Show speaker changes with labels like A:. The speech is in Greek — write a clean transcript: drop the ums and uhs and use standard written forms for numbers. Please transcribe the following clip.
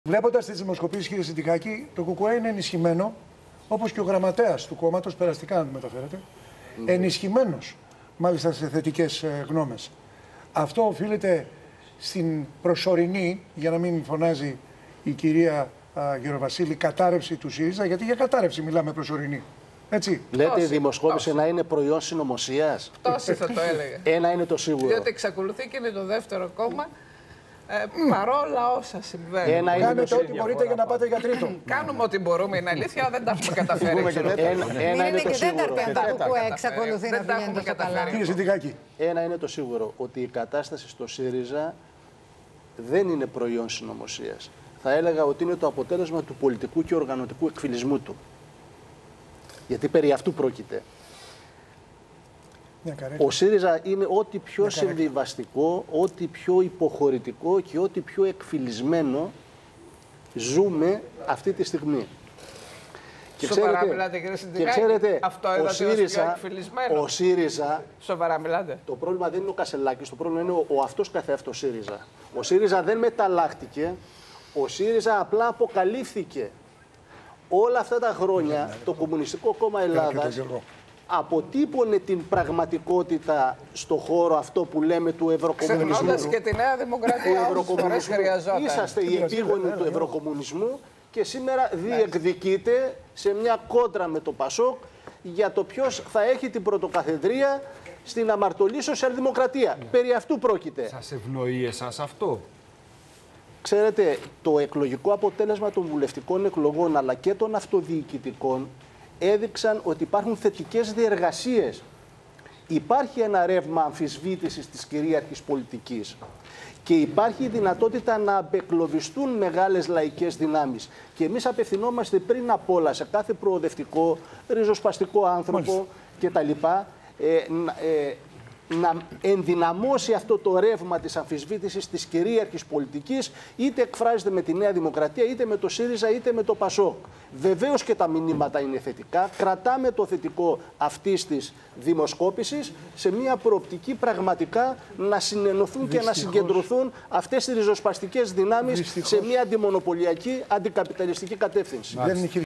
A: Βλέποντας τις δημοσκοπήσεις, κύριε Συντικάκη, το ΚΚΕ είναι ενισχυμένο, όπως και ο γραμματέας του κόμματος, περαστικά να το μεταφέρετε, ενισχυμένος μάλιστα σε θετικές γνώμες. Αυτό οφείλεται στην προσωρινή, για να μην φωνάζει η κυρία Γεροβασίλη, κατάρρευση του ΣΥΡΙΖΑ, γιατί για κατάρρευση μιλάμε προσωρινή. Έτσι.
B: Λέτε η δημοσκόπηση να είναι προϊόν συνωμοσίας.
C: Πτώση θα το έλεγε.
B: Ένα είναι το σίγουρο.
C: Διότι εξακολουθεί και είναι το δεύτερο κόμμα. Παρόλα όσα συμβαίνουν.
A: Κάνετε ό,τι μπορείτε για να πάτε για τρίτο.
C: Κάνουμε ό,τι μπορούμε, είναι αλήθεια, δεν τα έχουμε καταφέρει.
B: Ένα είναι το σίγουρο.
D: Εξακολουθεί να πηγαίνει τόσο καλά.
A: Κύριε Συντικάκη.
B: Ένα είναι το σίγουρο, ότι η κατάσταση στο ΣΥΡΙΖΑ δεν είναι προϊόν συνωμοσίας. Θα έλεγα ότι είναι το αποτέλεσμα του πολιτικού και οργανωτικού εκφυλισμού του. Γιατί περί αυτού πρόκειται. Ο ΣΥΡΙΖΑ είναι ό,τι πιο συμβιβαστικό, ό,τι πιο υποχωρητικό και ό,τι πιο εκφυλισμένο ζούμε αυτή τη στιγμή.
C: Και σοβαρά μιλάτε, κύριε Συντικάκη? Αυτό
B: ο ΣΥΡΙΖΑ.
C: Σοβαρά μιλάτε?
B: Το πρόβλημα δεν είναι ο Κασελάκης, το πρόβλημα είναι ο αυτός καθεαυτός ΣΥΡΙΖΑ. Ο ΣΥΡΙΖΑ δεν μεταλλάχτηκε, ο ΣΥΡΙΖΑ απλά αποκαλύφθηκε. Όλα αυτά τα χρόνια το Κομμουνιστικό Κόμμα Ελλάδας αποτύπωνε την πραγματικότητα στο χώρο αυτό που λέμε του ευρωκομμουνισμού.
C: Ξεχνώντας και τη Νέα Δημοκρατία, όσες φορές χρειαζόταν.
B: Είσαστε οι επίγονοι του ευρωκομμουνισμού και σήμερα διεκδικείτε σε μια κόντρα με το ΠΑΣΟΚ για το ποιος θα έχει την πρωτοκαθεδρία στην αμαρτωλή σοσιαλδημοκρατία. Περί αυτού πρόκειται.
E: Σας ευνοεί εσάς αυτό?
B: Ξέρετε, το εκλογικό αποτέλεσμα των βουλευτικών εκλογών αλλά και των αυτοδιοικητικών έδειξαν ότι υπάρχουν θετικές διεργασίες. Υπάρχει ένα ρεύμα αμφισβήτησης της κυρίαρχης πολιτικής και υπάρχει η δυνατότητα να απεκλωβιστούν μεγάλες λαϊκές δυνάμεις. Και εμείς απευθυνόμαστε πριν απ' όλα σε κάθε προοδευτικό, ριζοσπαστικό άνθρωπο κτλ. Να ενδυναμώσει αυτό το ρεύμα της αμφισβήτησης της κυρίαρχης πολιτικής, είτε εκφράζεται με τη Νέα Δημοκρατία, είτε με το ΣΥΡΙΖΑ, είτε με το ΠΑΣΟΚ. Βεβαίως και τα μηνύματα είναι θετικά. Κρατάμε το θετικό αυτής της δημοσκόπησης σε μια προοπτική πραγματικά να συνενωθούν και να συγκεντρωθούν αυτές οι ριζοσπαστικές δυνάμεις σε μια αντιμονοπολιακή, αντικαπιταλιστική κατεύθυνση.